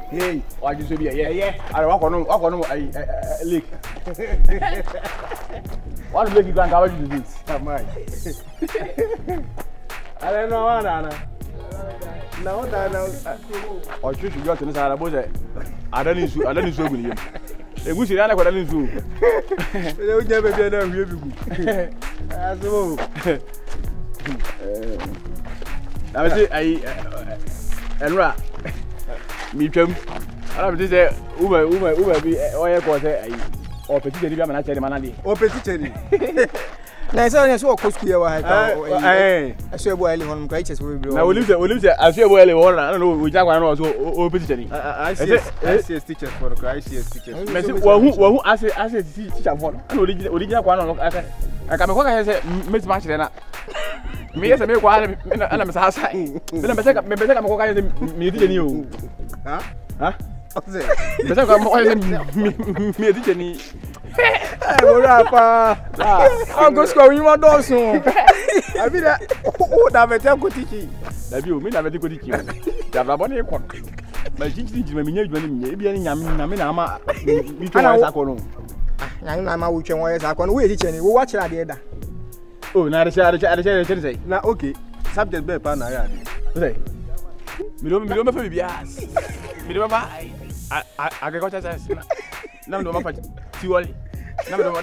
Hey, why you say yeah? yeah. I walk on lake. What lake you can cover you to this? Come on. I don't know what Anna. No, that now. Or you should go to the side of the I don't need to. I don't need to. A good thing I got to do. They will never be enough. As well. I was say and rat. Me chum. I don't say Uber be or petit de man actually manadi. O petit cheri. Na so so ko school wa ha. Eh. Aso boy le honum ka iches we be. Na we live aso boy le won na no we jagwa na so o petit cheri. I see teachers for the ICS teachers. Me say wo as teacher for no. Na original kwa no aka me kwa ka say me ma chire na. Me yes me kwa na me sa sa. Me na me say ka me kwa ka me teacher ni o. Huh? Huh? What's it? Me say ka me teacher ni. Hey, what up? Go school you want do so. I mean that that me tell ko teach. Da bi o me na me ko teach. Da bra bo na e kon. Ma jinjin me nya adwuma ni e bia ni nyam na me na ama mi to wa sa ko no. Nyan na ma wo twen wo sa ko no we teach ni wo wa kira de da. Oh, na say Na okay. Subject be pa na ya de. Say. Me do me fa bias. Me do ba agriculture science. Na me do ma fa theory. Na me do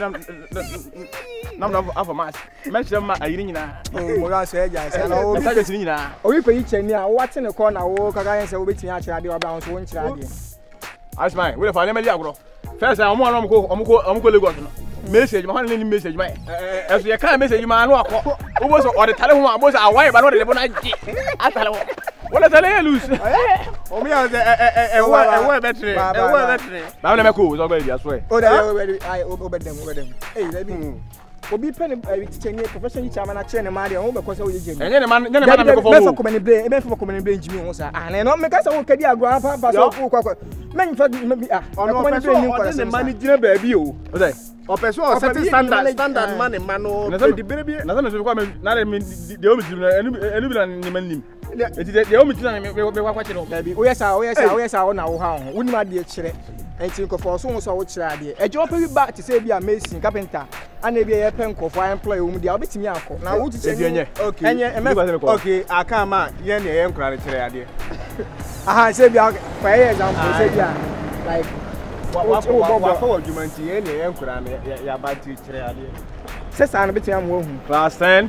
after math. Me chere ma ayiri nyina. Oh, mo ga so e ja sa na o. Subject ni nyina. O wi pe teach ni a wo ate ne ko na wo kaka yen se wo betimi a kira de oba so wo nkira de. As mine, we fa na me li agro. First time omo Lagos no. Message ma ni message ma. Eso ye kan message ma no akọ. Wo so o de tale ho abo so awai ba no de bo na ji. Atale ho. Wala tale lose. O mi a e battery. Ba na me ko so gba dia so e. O da obedem. Eh, da bi. Obi pen teacher ni professional teacher ma na kire ne ma de wo be ko se wo ye je ni. Enye ne man me ko fo. Me fa komani brain, me fa komani brain jimi ho sa. Ah, na no me ka se wo kadi agro pa so ko kwa. Me fa me ah. Komani brain ni ko se man gina ba bi o. O say. O person o set standard man no. Na so di bere na so me so ko me na de o mi na enu bi na ni manim. Enti de o mi na me kwa kire no. Da bi o yesa o na wo ha ho. Woni ma de kire. Enti ko for so wo kire ade. Ejo pa bi ba te say bi amazing carpenter. Ana bi e pen ko for employee wo mu dia obetimi akọ. Na wo teacher ni. Okay, aka ma ye na ye nkura kire ade. Aha, say bi for example say bi like wa for argument ye na ye nkura na ya ba kire ade. Say sa na betimi am wo hu. Class 10.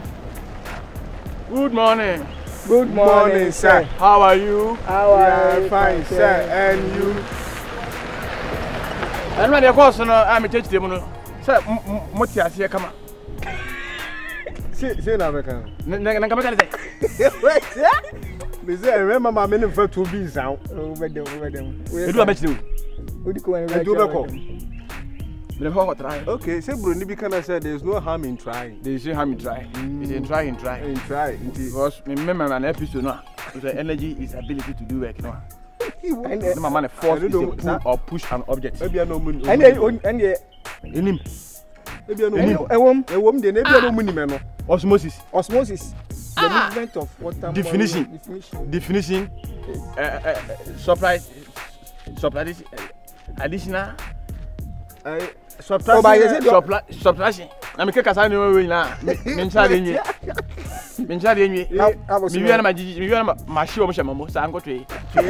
Good morning. Good morning, sir. How are you? Fine, sir. And you? And when the course no am teach them no. Sir, mo ti ase kama. Say na America. Na kama ka say. Wait, yeah? Me say remember my men for 2 bees out. Obedem. Edu abechire. Odi ko en Edu be ko. Me ho try. Okay, say bro ni bi kana say there's no harm in trying. There is no harm in trying. It's in try. In try. Because remember an episode no. The energy is ability to do work no. And my man force is to pull or push an object. Maybe no money. And Enim. Maybe no ewom de na no money me no. Osmosis. The movement of water. Definition. Supply. Additional. Subtraction. Na me ke kasa ni we na. Me nchade nyi. Me wi na majiji, me wi na mashi o mo shemamo sa nkotwe.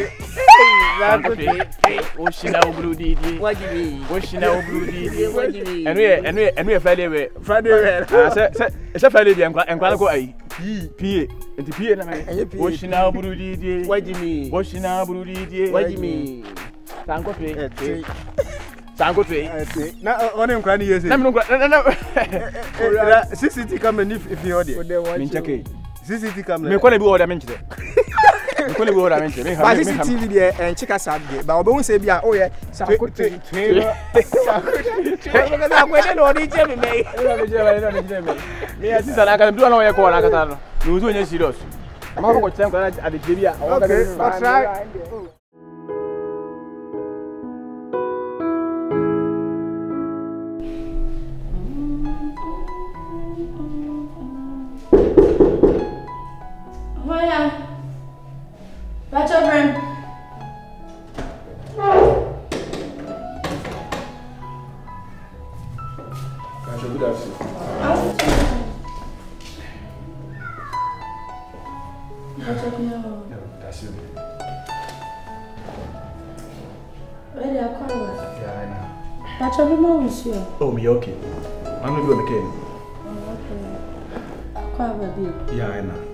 Oshina obrudi di. Wajibi. Enu ye Friday we. Say Friday bi enkwa ko ayi. PA. Enti PA na me. Oshina obrudi di. Wajimi. Sa nkotwe. Na one nkwa ni yese. Na me nkwa. CCTV camera if you order. Min check. CCTV camera. Me ko na bi order men chire. Me ko na bi order men chire. Ba CCTV de en chika sabde. Ba obo hu se bi a o ye sa ko te. Ba na kwede no di je me. Me ya sisa na ka do na o ye ko na kata no. Me uzo nya serious. Ma ko chen ko na ade bi a. Okay, let's try. That's it. Where are you? Yeah, I know. But I'm not monsieur. Oh, me okay. I'm not going to kill. Yeah, I know.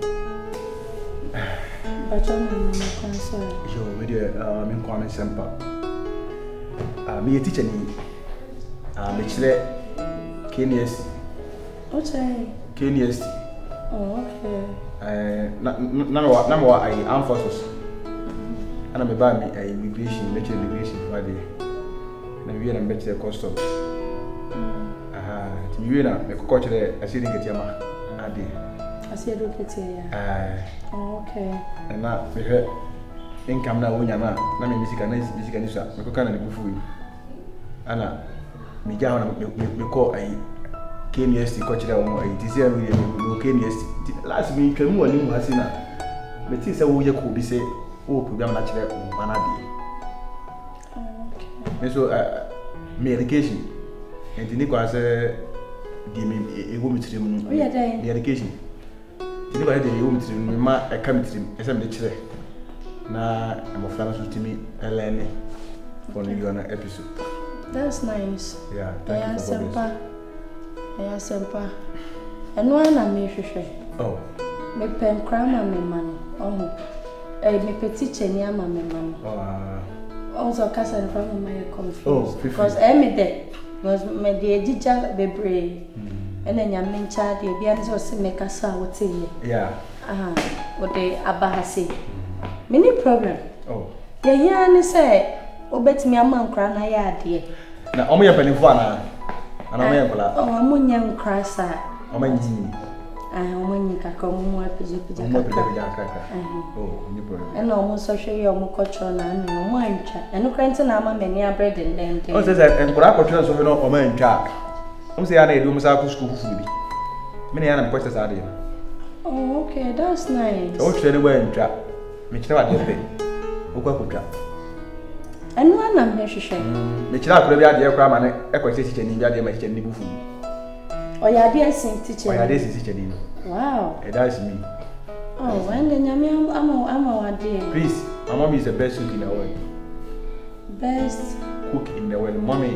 But I'm not concerned. Yo, with the I'm calling Sempa. Me a teacher, Mitchell KNS. What's that? KNS. Oh, okay. Number I armed forces. And I'm about me immigration, better immigration for the. And we are better custom. To you, I coach the assisting at Yama. I see a look at you. Oh, okay. And now we heard income now when you're not. Nami music and music and music. We can do for you. Anna, me call a KNS coach there on a TCM KNS. Last week, I knew a new Hasina. But this is a way you could be say, oh, program natural Banadi. Okay. So, me education. And the Nico has give me a woman to him. Oh, yeah, the education. The Nico had a woman to him. I come to him as I'm the chair. Now, I'm a fan to me, Ellen, for the episode. That's nice. Yeah, thank you for this. Sempa. And one I may share. Oh. Me pen crama me man. Oh. Me petit chenia ma me man. Oh. Also, casa from my confused. Oh, because I'm dead. Was my dear Jija bebre. And then your main child, the Bians was make us out. Yeah. What they abahasi. Many problem. Oh. The here say. Obet me a man cry na yard. Na omo ye penifo ana. Ana omo ye kola. Oh, omo nyam cry sa. Omo nyi. Omo nyi kaka omo mo apije pije kaka. Omo pije kaka. Oh, ni problem. E na omo so hwe ye omo culture na anu omo antwa. Eno krante na ama mani abred den. O se enkura culture so hwe no omo antwa. Omo se ya na edu omo sa ku school fufu bi. Me na ya na me question sa de. Oh, okay, that's nice. O hwe ne wa antwa. Me kire wa de pe. Okwa kotwa. And one I'm here, she said. The child could be at the aircraft and echo teacher in the idea my chicken bufu. Oh, yeah, dear Saint teacher. Oh, this is teaching. Wow, that's me. Oh, when the I'm a dear. Please, my mom is the best cook in the world. Best cook in the world, mommy.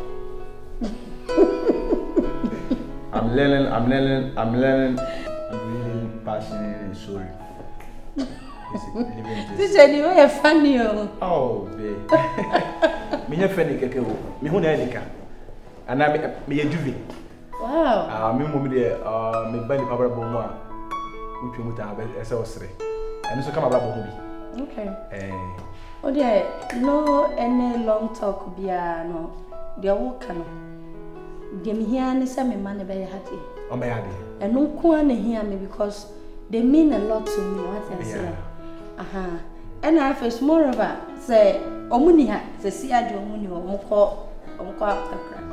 I'm learning. I'm really passionate and sorry. This is anyway funny. Oh, babe. Me funny keke. Me hu na elika. Ana me juve. Wow. Me mo me de me bani pabra bo mo a. Utwe mu ta ba ese osre. Eno so kama bra bo bi. Okay. Oh there no any long talk bia no. There work no. Dem here ne say me man be hati. O me hadi. Eno ko na here me because they mean a lot to me. What I say. And I first moreover say Omuniha, the Siadu Omuni or Moko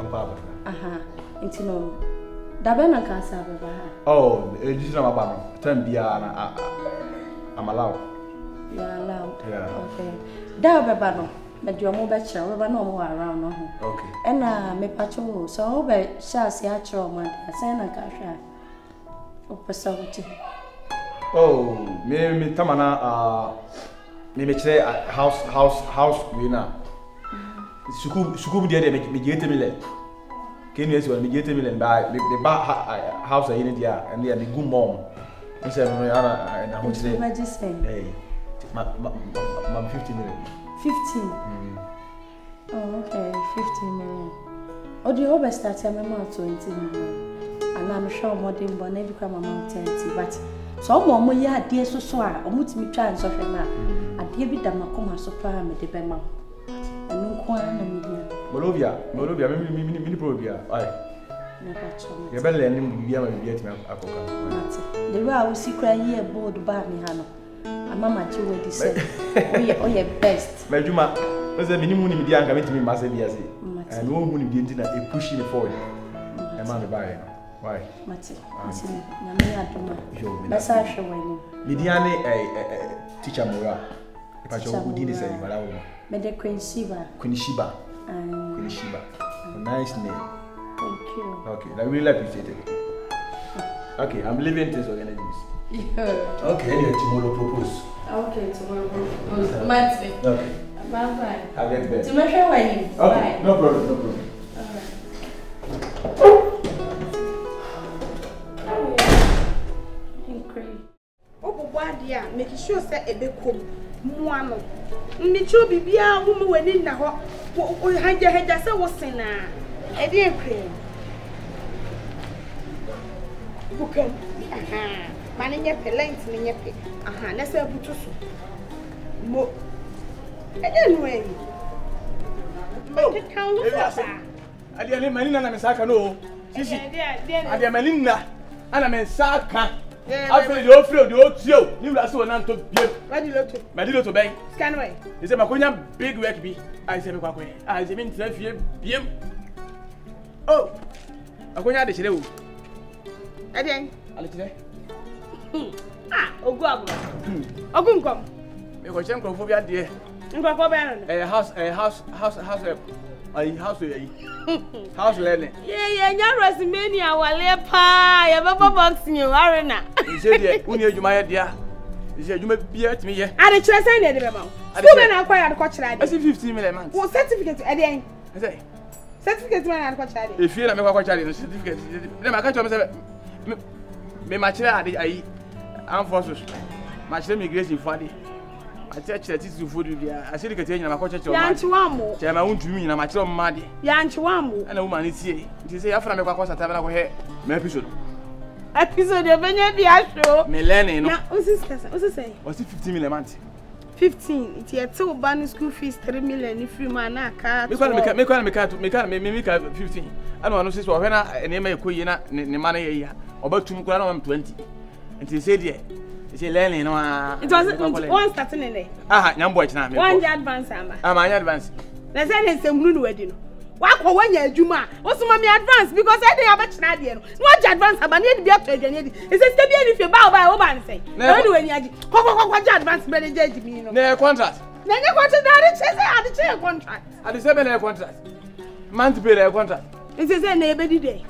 into no Dabana Casa. Oh, it's just about 10 Biana. I'm allowed. You are allowed. Yeah. Okay. Dabano, but your mobile child, no more around. Okay. And me patrol, so by Shasi Atro, my Santa Casha. Opposite. Oh, me tamana me say house we na. Suku dia me gete me le. Can you see me gete me le ba the ba house in dia and they good mom. Me say me ana na ho say. Hey. Ma 15 million. 15. Oh, okay, 15 million. Oh, the over start me ma 20 million. And I'm sure more than one every come amount 30 but so mo ya de so a omutimi twa nso hwe na ade bi da makoma so pa me de be ma enu ko na me dia Molovia mini probia ai na pacho ye be le ni bia ma bia timi akoka mate the way I will see cry here board ba me ha no amama chi we di say oye best meduma no say mini mu ni dia anga metimi ma say bia say and wo mu ni dia ntina e push me forward e ma me ba ye why? Mati, na me aduma. Besa hwe wani. Midiane teacher Mora. If I show good say Mara wo. Me de Queen Shiba. Queen Shiba. Nice name. Thank you. Okay, I really appreciate it. Okay, I'm leaving this organization. Yeah. Okay, anyway, tomorrow propose. Okay, tomorrow propose. Monday. Okay. Bye. I'll get there. Tomorrow when you. Okay, Bye. no problem. Make sure say e be kom mu ano mmichu bibia wo mu wani na ho wo hanja say wo sena e dey cream bukan aha mane nye pelent ne nye pe aha na say butu so mo e dey no e make count so ade ale manina na mesaka no sisi ade manina ana mesaka after the offload the otio ni wura so na nto biem madi loto ben scan way ise makonya big work bi I say me kwakwe I say me ntra fie biem oh akonya de kire wo ade ale kire ogu agro ogu nkom me ko chen krofo bi ade nkwakọ be no house learning yeah nya resume awale pa ya baba boxing arena ise de uni adwuma ye dia ise adwuma bia timi ye ade kire sai na de be ma school be na akwa ya de ko kire ade ase 15 million month wo certificate ade en ase certificate man na de ko kire ade e fie na me kwa kire ade certificate na ma ka cho me se me ma kire ade ayi forces ma kire immigration for ade acheche titi fodu bia asiri kete nyina makọ cheche o ma yanchi wamo che ma untumi nyina ma kire o ma de yanchi wamo ana wo ma ne tie nti se afra me kwa kwasa tabela ko he me episode e benya bia show me learning no na usi say o si 15 million month 15 it yet to ban school fees 3 million if you man na ka me kwa me ka 15 ana no se so hwe na ene ma ekoyi na ne ma na ye ya obatum kura na 20 nti se de she learning no it was one starting in there aha nyambo achina me one advance ama anya advance na say na semunu no wadi no wakọ wanya adwuma osuma me advance because I dey abachina de no no advance aba na bia to adwane di e say stay bia ni fe ba wo ba nsai na do wani agi ko advance be dey agi mi no na contract na nye contract na ade che contract ade se be na contract month pay na contract e say na e be di dey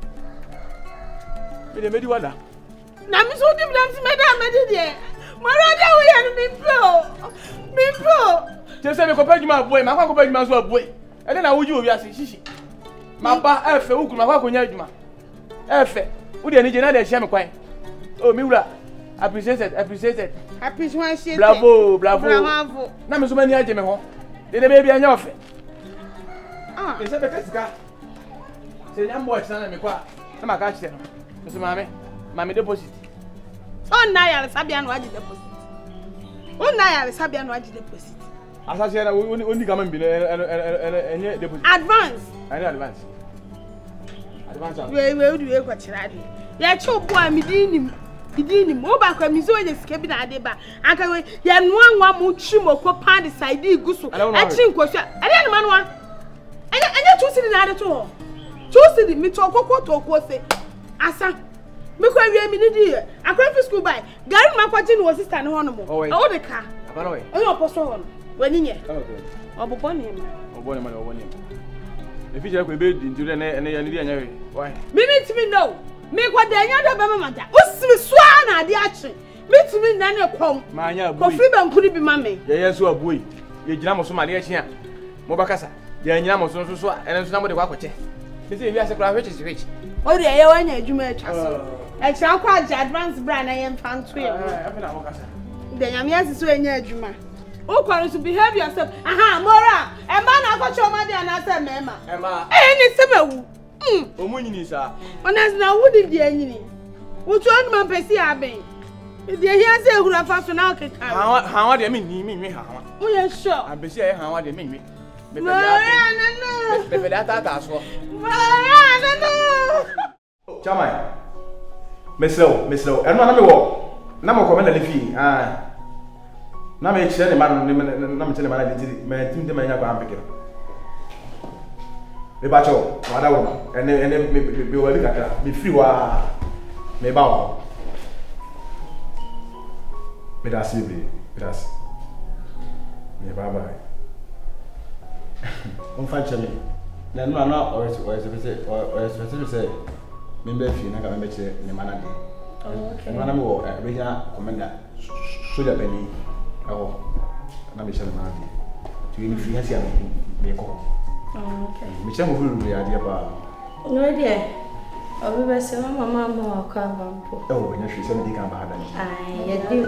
me dey medi wada na mi so dim na mi medi dey mara da we ya mi pro je se me ko pejuma boy ma kwa ko pejuma so boy ede na wuji obi ase shishi ma ba efe ukuru ma kwa konya adwuma efe wo de ni je na de hye me kwan oh mi wura appreciated bravo na me so mani aje me ho de be bia nya ofe e se be kasika se nya mbo chana me kwa na ma ka chire no so mame deposit on na ya sabia no aje deposit asase na oni kama mbi enye deposit advance we do we kwa chirade ya chopo a midinim o ba kwa mizo ye sika bi na ade ba aka we ya noanwa mu twimo ko pad side iguso achi nkosua ade ne manwa enye tusidi na ade to tusidi mi to kokko se asa me kwa wie mi didi akwa fi school by gari ma kwaji ni wo sister ne hono mo o de ka abana we onye oposo hono wani nye obobo ne ma if you go be into the na ya ni anya we why minute me no me kwa de anya do be mama osimi swa na ade achi mitumi na ne kom ma anya ko free ban kudi bi mame ye so abuyi ye gina mo so ma de achi a mo bakasa ye nyina mo so so ene so na mo de kwa kwache se wi ase kra which o de ye wanya adwuma atwa so e kira kwa advance brand na ye mfanto ye afa na mo kasa de nyame asiso enya adwuma o kwaro to behave yourself aha mora e ma na akwacho ma de na asa mema e ma ni sebawu o mu nyini sa onas na wudi de anyini wutu anu ma pesi aben de hia se ehura fa so na okeka ha wa de mi ha wa o ye sure abesi e ha wa de mi Bebe data so Chamai meselo eno na me wo na mo komenda le fi na me chire ne man na me chire man na diri me tim de manya kwa ampeke me ba cho wada wo ene me wali kaka me free wa me ba wo me da sibi gracias me bye bye on fa chame na no o se se me be fi na ka me chire ne man na okay. Na me wo regional commander soldier bani ewo na me share ma bi to you free hasi am me ko Okay. me share mo furu ya dia ba No dear. Obi be se mama mo akwa bampo. ewo nya hwe se me di kan ba hada ni Ai, ye di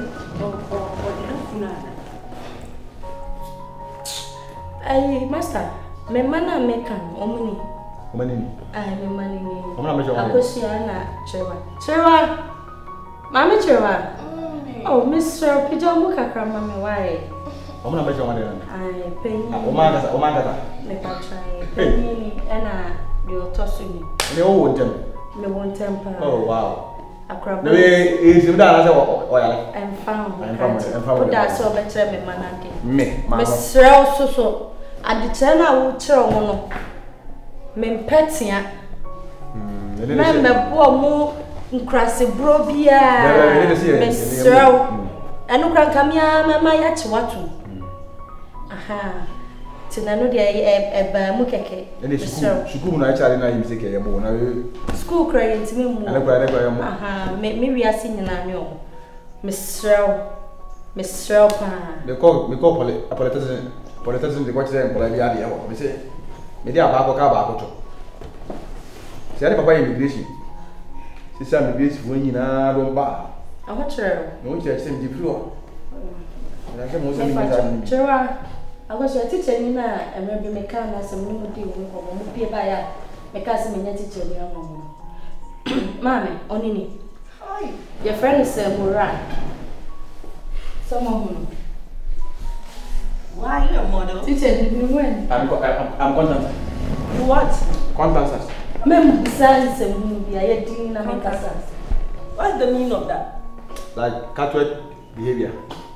Ai, master, me mana mekan omuni. o mani ni Ai, me mani ni. o mana me jawa Akosia na chewa. Chewa. Mami chewa. Oh, Mr. Pijamu kakra mami why? o mana me jawa ni Ai, penny. o mana ka Me pa try. Penny na the otosuni. ni o wo ntem Me won temper. oh wow Akra. na we sim da na se o ya le I'm found. I'm found. That's all better me manade. me ma Me srel so. Adikyerɛ na wo kyerɛ wo no. Me mpatia. Me mebo mo nkrasebro bia. Me srel. Enu kran kamia me ma ya chiwato. Aha. Tina no de eba mu keke. ene school na achare na yimse ke yebo na School cry ntimi mu. ana kwa yemo Aha, me wiase nyina ne o. Me srel pa. me ko politician de ko chire mpola bi ade yawo me se me dia ba ko ka ba ko to se ani papa immigration se sa immigration won nyina do ba Aho kyerɛ. no che se mi flo na se mo se mi ta ni Kyerɛ. Agosha teacher ni na emebe meka na asem ni mu di wo ko mo pie ba ya. Meka se menya teacher ni amomo. Mame, onini. Hi. Your friend is Moran. Someone. Why are you a model? Teacher, did you win? I'm content What? content Mem besides some movie, I did na make us. What's the meaning of that? like catwet behavior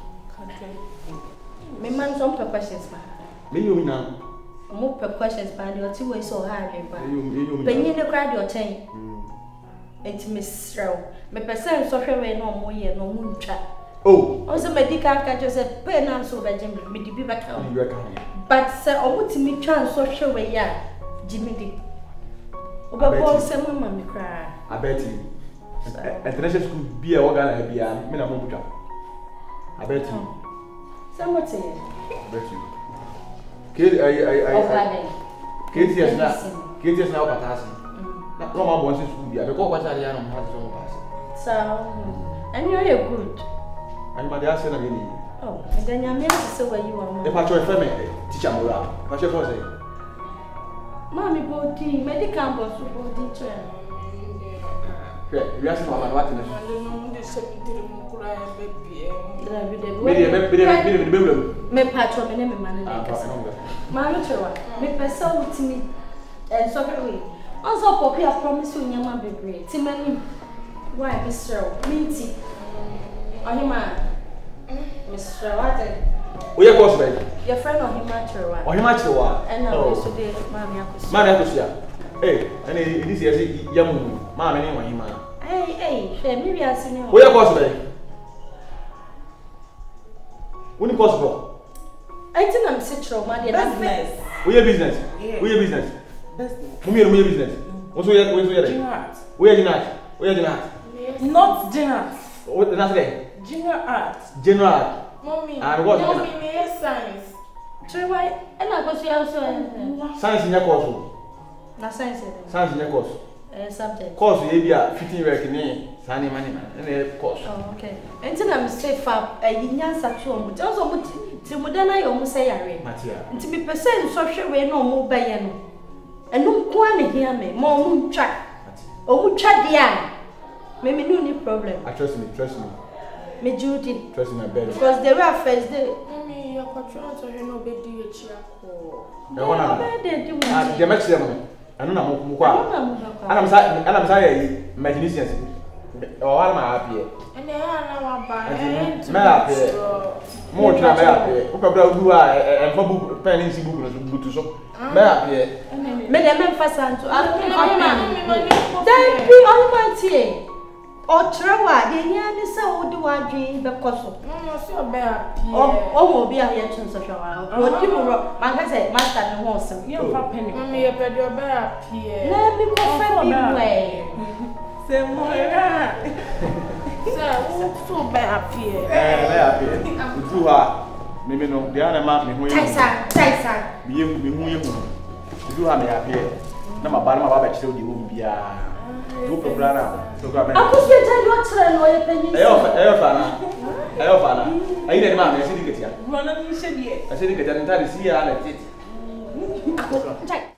Me man some questions ma. me you na Mo questions pa the two ways so hard ba. you Penyin ne crowd your chain. Enti me srew. Me person so hwe we no mo ye no mo ntwa. oh Also medical catch say pay na so be jim me di bi ba ka. you are But say omutimi twa so hwe we ya jimi di. Oba say mama me cry. I bet you international school be a organ be a me na mo butwa I bet you Somebody. I bet you KTS na opatasi na no ma bon school be a because what are you na mo so pass So, and you're good. and my dad say na me ni Oh, and then you mean to say where you are. e pa cho e me teacher mo ra pa che for say Mommy body, medical boss body chair. we are saying mama what na Me patro me me man na kasa. Mama chewa, me pesa utimi and so we. Also popi a promise you nyama bebre. Timani why Mr. Minty. Ohima Mr. What? we are course by Your friend Ohima chewa. Ohima chewa And now so dey mama akosi. ma na akosia eh and this year yamu ma me ni Ohima Hey, she me we asini o. we are course by When possible? I think I'm sick of my Business. We are business. Yeah. We are business. Business. We are business. What's we are? Junior art. We are dinner. We are dinner. Not dinner. What dinner today? Junior art. General. Mommy. And what? Mommy, me science. Try why? And I go see also Science in your course. na science. Science in your course. Subject. Course we be a fitting work ni. Sani money. And course. Oh, okay. Until I'm safe up, yin satu omu. Just omu ti mudana yo omu say yare. Matia. Nti me person so hwe we no omu baye no. Enu ko an hia me, mo omu ntwa. Omu twa dia. Me no ni problem. Trust me. Me Judy. Trust me, I beg. Because they were first day. Mommy, you're controlling to her no be do it chiako. The one I I'm. they do. The match them. I don't know mo kwa. I'm sorry, imagination. Oh, I'm happy. And then I know about it. Me happy. Mo try me happy. O pebra du a for book pen in book no butu so. Me happy. Me dem emphasize to then be on my tea. O trewa de nya ni se wo de wadwen be koso. Mama, see your bear. O mo bi a ye tun so hwa. O di mo man ka say master ne ho sem. You have penny. Mommy, you better your bear. Na mi ko fa bi we. Say Moira. Sir, so bad here. Happy. Do her. Maybe no, the other man, me who you. Taisa. Me who you. Do her me happy. Na mabana mababa chile odi wo bia. Do program na. So go amen. Akusi eja yo chire no ye penyi. Eyo fana. Ayi na ma me sidi ketia. Run on you said yes. I said ketia ntari si ya na tete.